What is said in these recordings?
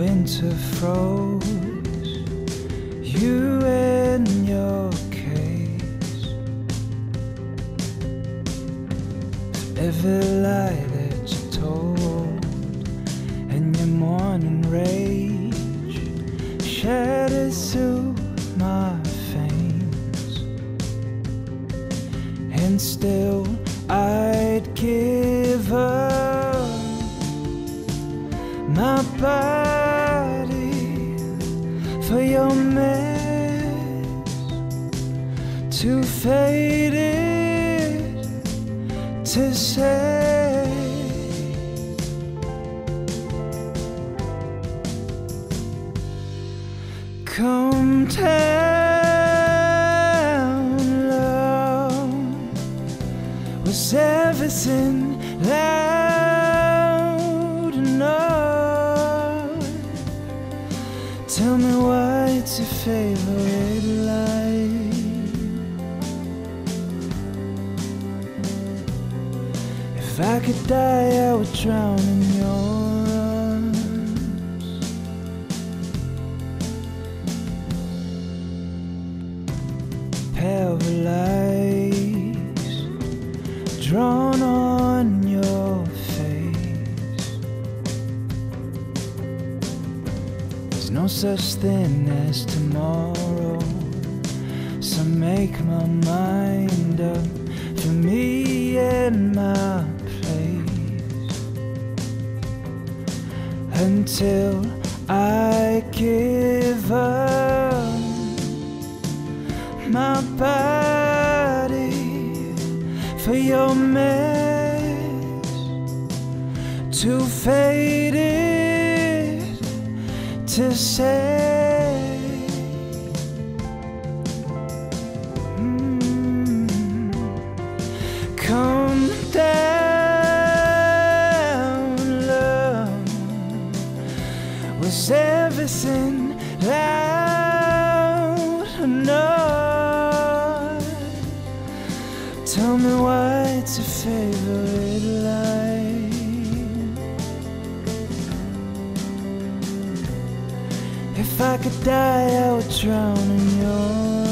winter froze you in your case. Every lie that you told and your morning rage shattered through my veins, and still I'd give up my body for your mess, too faded to say. Come down, love. Was everything loud enough? Tell me why it's your favorite light. If I could die, I would drown in your arms. Paralyzed, drawn on your face. There's no such thing as tomorrow, so make my mind up for me and my place, until I give up my body for your mess, too faded to say. Come down, love. Was everything loud enough? Tell me why it's your favorite light. If I could die, I would drown in yours.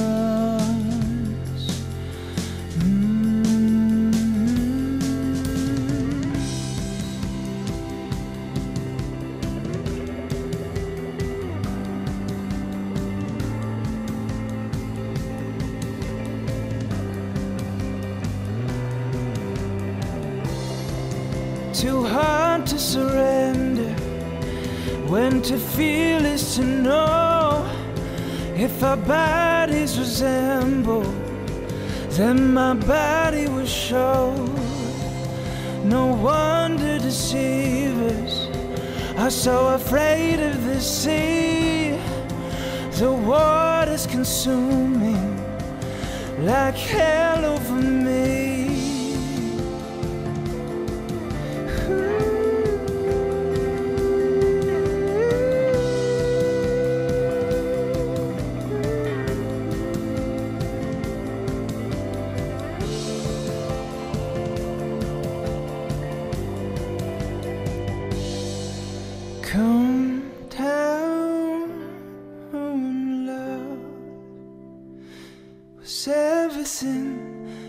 Too hard to surrender, when to feel is to know. If our bodies resemble, then my body will show. No wonder deceivers are so afraid of the sea. The water's consuming like hell over me. Come down, love. Was everything